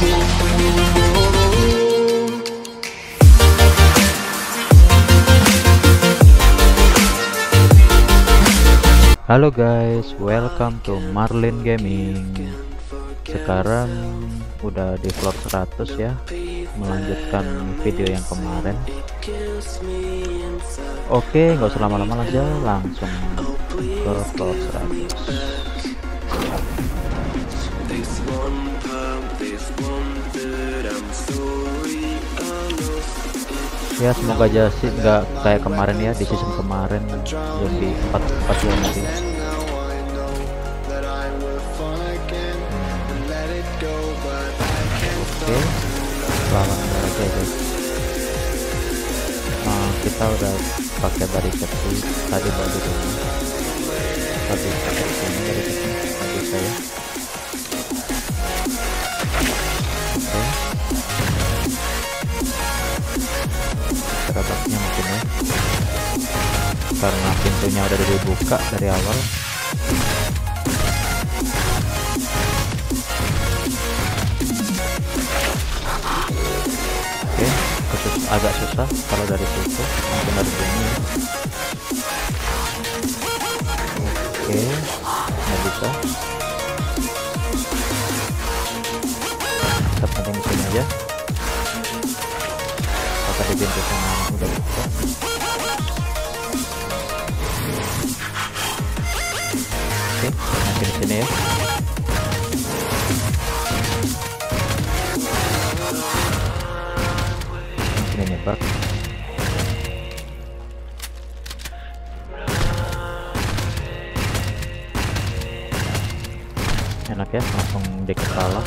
Halo guys, welcome to Marlin Gaming. Sekarang udah di vlog 100 ya, melanjutkan video yang kemarin. Oke, nggak usah lama-lama aja, langsung ke vlog 100. Ya semoga aja sih nggak kayak kemarin ya, di season kemarin lebih 4 ya mungkin. Oke, selamat aja guys. Kita udah pakai barricade tadi baru ini. Tadi pakai ini dari saya. Oke. Terabaknya mungkin ya, karena pintunya udah dibuka dari awal. Oke, agak susah kalau dari situ, mungkin dari sini. Oke, nggak bisa. Kita penting di sini aja. Di pintu sana udah buka. Oke, mungkin di sini ya. Ini nyebar. Enak ya, langsung di kepala.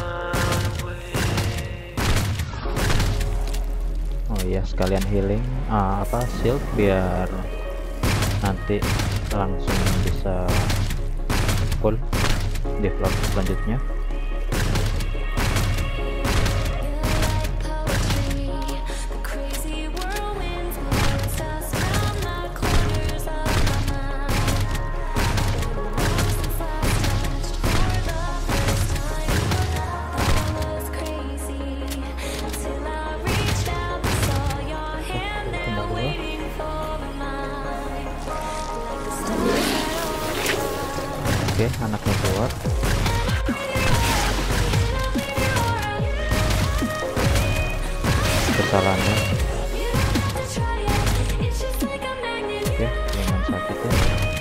Ya sekalian healing shield biar nanti langsung bisa full di vlog selanjutnya. Oke, anaknya keluar. Kesalahannya. Oke, lumayan sakit ya.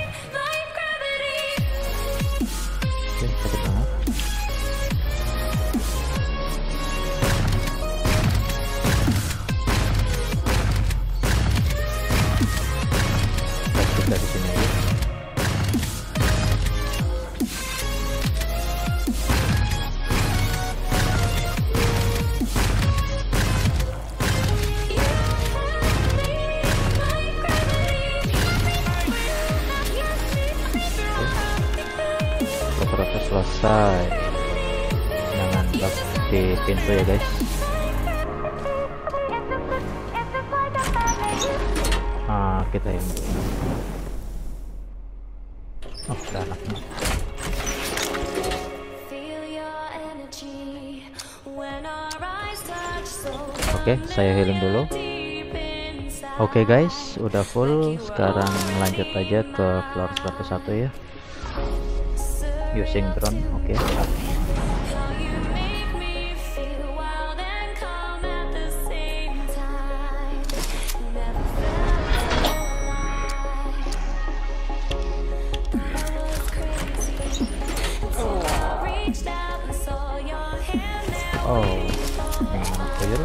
Oke, sakit banget. Kita dari sini aja. Proses selesai dengan bug di pintu ya guys. Kita ini ada anaknya. Oke, saya healing dulu. Oke guys, udah full. Sekarang lanjut aja ke floor 101 ya, using drone. Oke. Clear.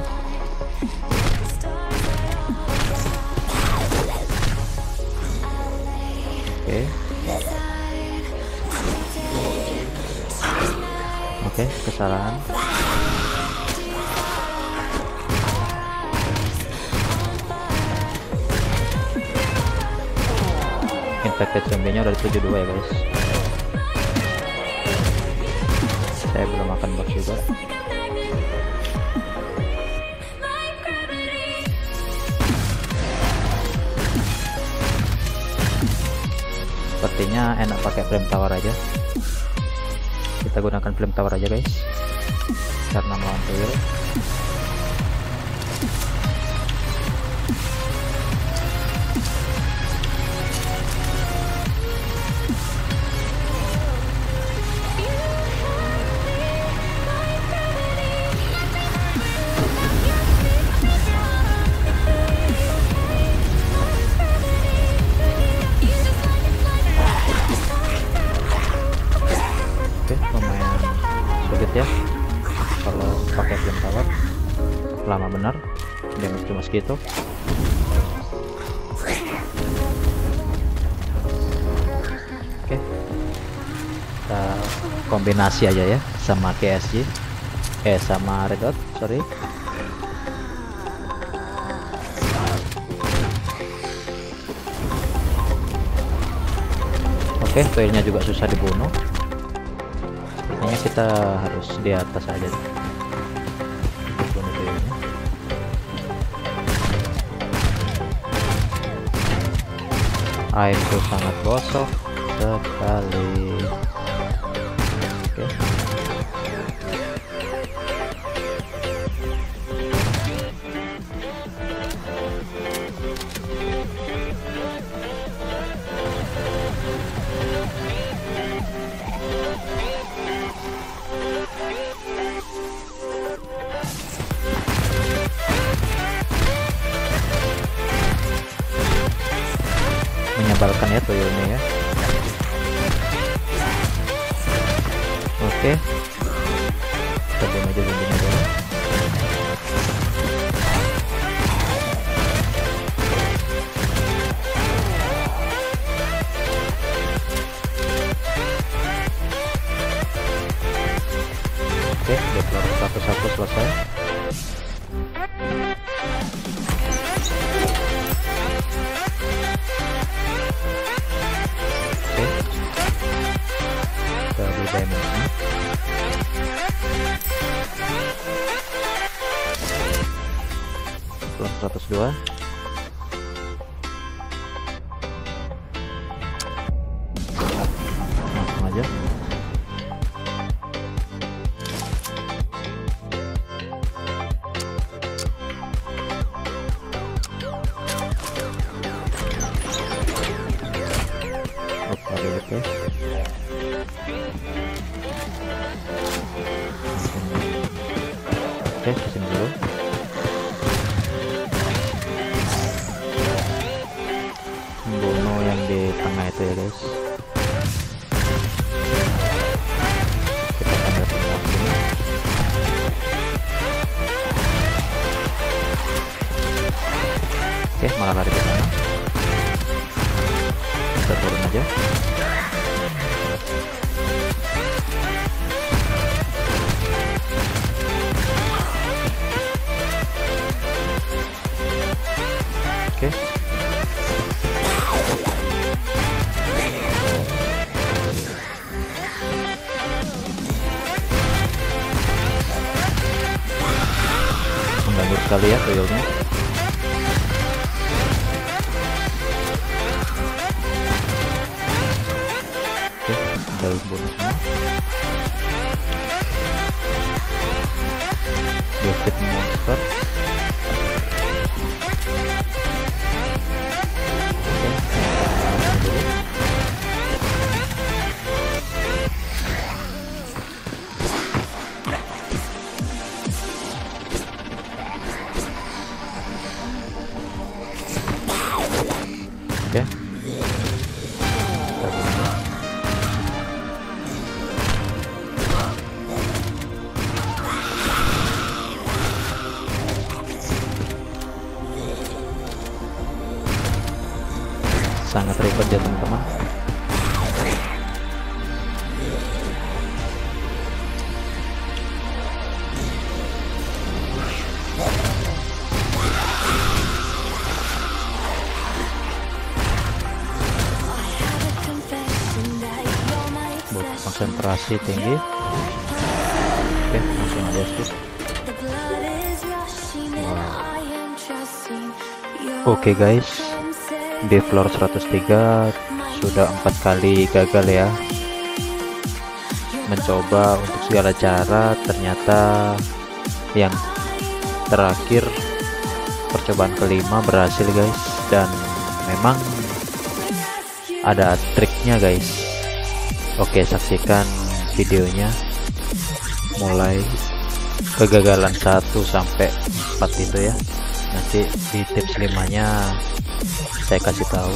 Oke, kesalahan. Infected zombie-nya udah 72 ya guys. Saya belum makan box juga. Sepertinya enak pakai flame tower aja. Kita gunakan flame tower aja guys. karena melawan tuyul. Lumayan sulit ya kalau pakai flame tower, lama benar damage cuma segitu. Oke, kita kombinasi aja ya sama KSG sama Red Dot, sorry. Oke, tuyulnya juga susah dibunuh. Kayaknya kita harus di atas aja deh. Bunuh tuyulnya. Airku sangat gosok sekali. Oke. Menyebalkan ya tuyulnya ya. Oke, kita bunuh aja zombinya dulu. Oke, deploy satu-satu selesai. Dari diamondnya plus 102. Langsung aja. Oke, oke. Oke, kesini dulu. Bunuh yang di tengah itu ya guys. Kita akan semua sini. Oke, malah lari ke sana. Kita turun aja. Oke. Mengganggu sekali ya tuyulnya. Oke, udah bunuh semua. Defeat monster. Oke. Sangat ribet ya teman-teman. Butuh konsentrasi tinggi. Oke, langsung aja skip. Oke guys, di floor 103 sudah 4 kali gagal ya. mencoba untuk segala cara, ternyata yang terakhir percobaan kelima berhasil guys, dan memang ada triknya guys. Oke, saksikan videonya mulai kegagalan 1 sampai 4 itu ya. Nanti di tips 5 nya saya kasih tahu.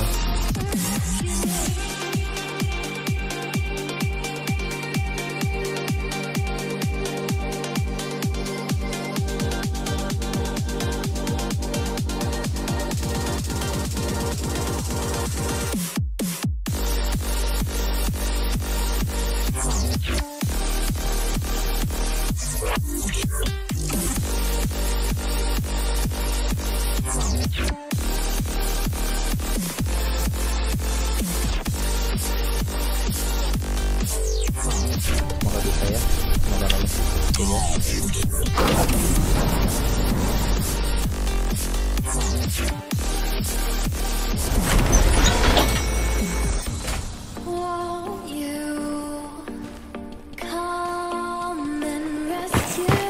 Semoga bisa ya, semoga lolos. Won't you come and rescue me?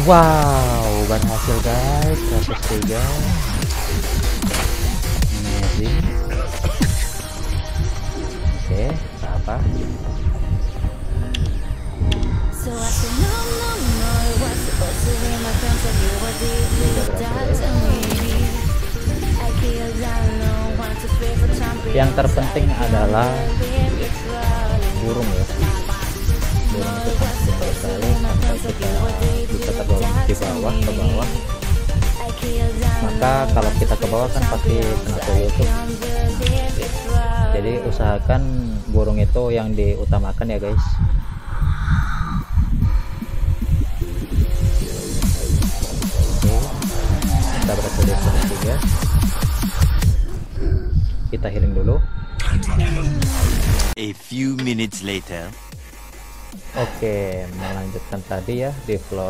Wow, berhasil guys, 103. Amazing. Oke, apa? So I said no, no, no, it was supposed to be my friends, but you were deeply doubting me. I killed down, no one to spare for jumping. Yang terpenting adalah burung ya. Burung itu penting sekali sampai kita bisa terbang di bawah ke bawah. Maka kalau kita ke bawah kan pasti kena tuyul tuh. Jadi usahakan burung itu yang diutamakan ya guys. Kita berhasil di tiga. Kita healing dulu. A few minutes later. Oke, melanjutkan tadi ya di floor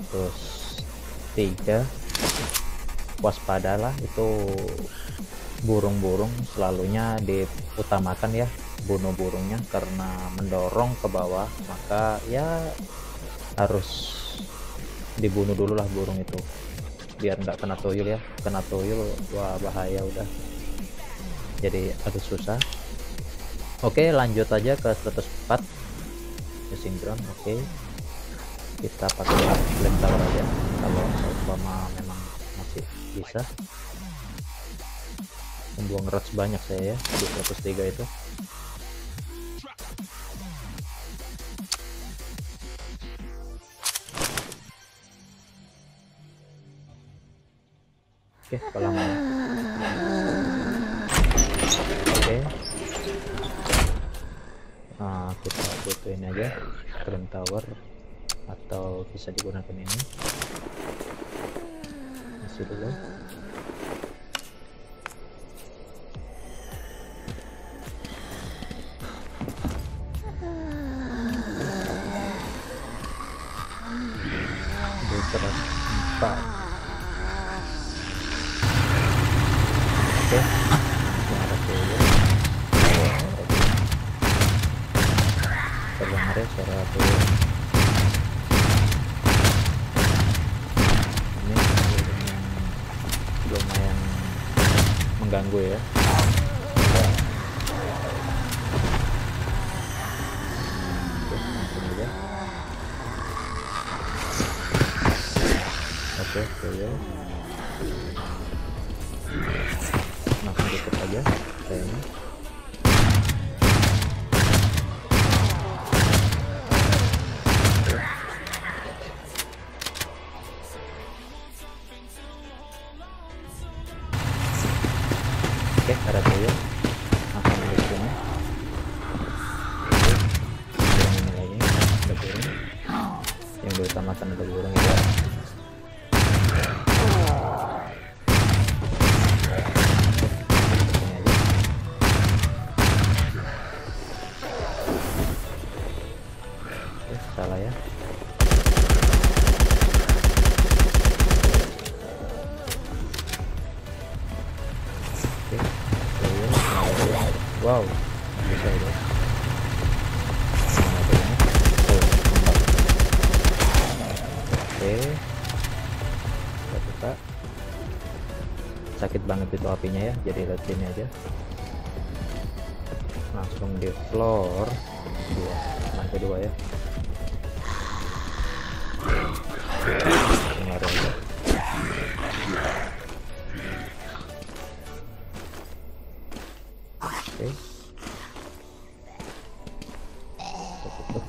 103. Waspadalah, itu burung-burung selalunya diutamakan ya, bunuh burungnya karena mendorong ke bawah, maka ya harus dibunuh dulu lah burung itu biar nggak kena tuyul ya. Kena tuyul wah bahaya udah, jadi agak susah. Oke, lanjut aja ke 104 using drone. Oke, kita pakai flame tower aja kalau umpama memang masih bisa. Membuang rods banyak saya ya di 103 itu. Oke, kalau mau. Oke. Nah, kita butuh ini aja, flame tower, atau bisa digunakan ini. Masih dulu. Terus 4. Oke, ada tuyul. Terdengar ya suara tuyul. Ini tuyul yang lumayan mengganggu ya. Oke, langsung aja. Oke, tuyul. Langsung tutup aja kayaknya. Oke, ada tuyul. Langsung di sini. Burung ini lagi, ada burung. Yang diutamakan ada burung itu. Salah ya. Oke, wow, bisa ya. Oke, kita buka. Sakit banget itu apinya ya, jadi lihat sini aja. Langsung di floor 2, lantai 2 ya. Dengar aja. Oke. Tutup.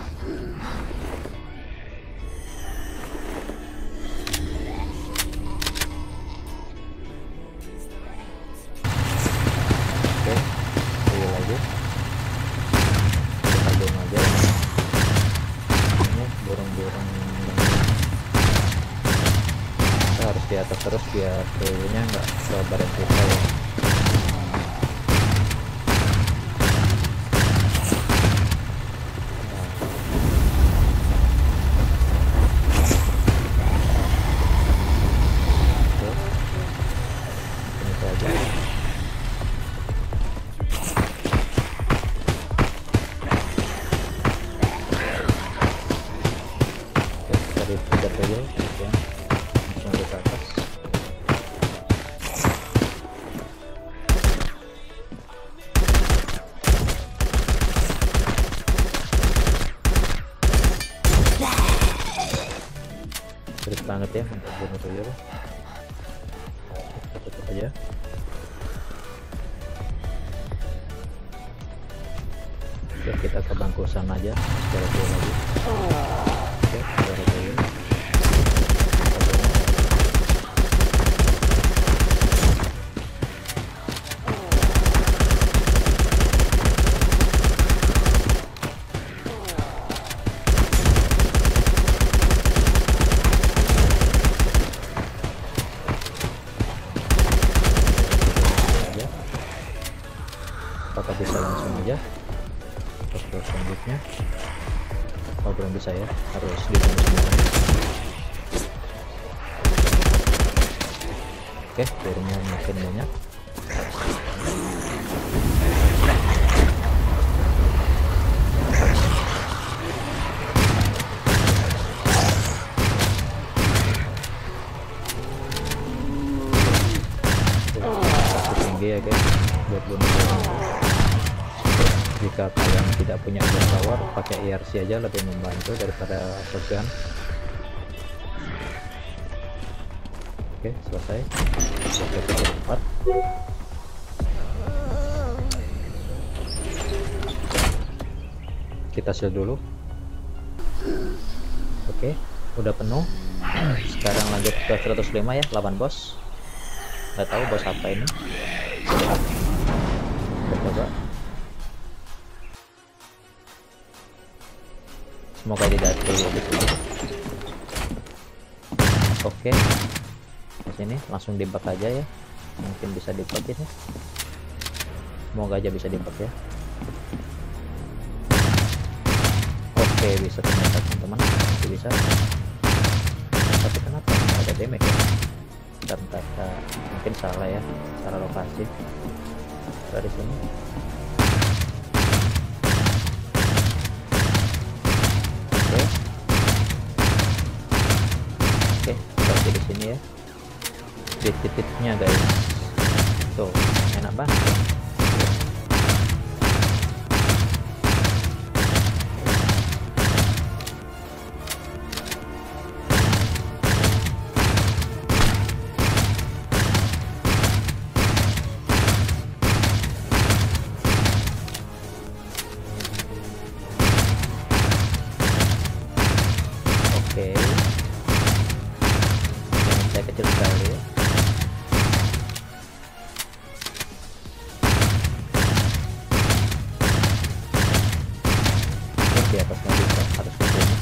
Oke, tuyul lagi. Kita bunuh aja. Ini burung-burung harus di atas terus biar tuyulnya nggak lebaran kita ya. Ini saja. Oke, kita dikejar tuyul. bunuh tuyul. Kita tutup aja. Oke, kita ke bangku sana aja. Jarak tuyul lagi. Oke, jarak tuyul. Apakah bisa langsung aja terus selanjutnya? Oh, belum bisa ya, harus dibunuh semuanya. Oke, burungnya makin banyak. Tinggi ya guys buat bunuh. Jika kalian tidak punya gun tower, pakai IRC aja lebih membantu daripada shotgun. Oke, selesai. Oke, cepat. Kita shield dulu. Oke, udah penuh. Sekarang lanjut ke 105 ya, lawan bos. Nggak tahu bos apa ini. Kita coba. Semoga tidak tuyul di sini. Oke, di sini langsung dibak aja ya. Mungkin bisa dibak ini. Semoga aja bisa dibak ya. Oke, bisa ternyata teman-teman. Bisa. Tapi kenapa nggak ada damage ya? Bentar, mungkin salah ya, salah lokasi. Dari sini. Oke, seperti di sini ya. Di titiknya guys. Tuh, enak banget. Oke. Saya kecil sekali ya. Di atasnya bisa harus di sini.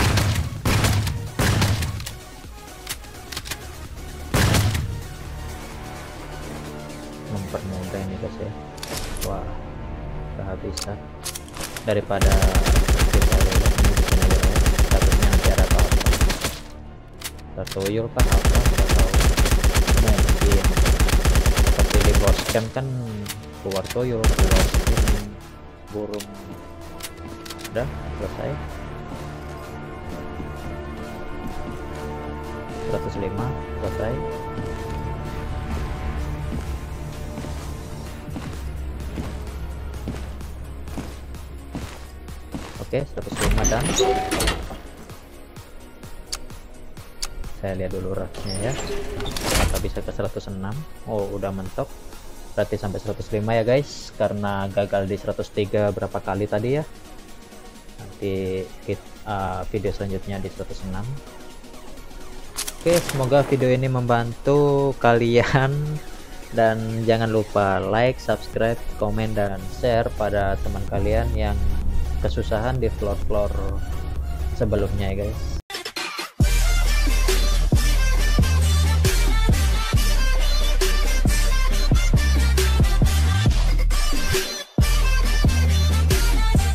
Mempermudah ini guys ya. Wah, kehabisan daripada kita lihat ini di sini ya. Statusnya nanti ada apa-apa. Tuyul kah apa? Nggak tahu. Mungkin seperti di boss camp kan keluar tuyul, keluar skin burung. Udah selesai. 105 selesai. Oke, 105 dan saya lihat dulu rasnya ya, apakah bisa ke 106. Oh, udah mentok, berarti sampai 105 ya guys, karena gagal di 103 berapa kali tadi ya. Nanti video selanjutnya di 106. Oke, semoga video ini membantu kalian, dan jangan lupa like, subscribe, komen, dan share pada teman kalian yang kesusahan di floor-floor sebelumnya ya guys.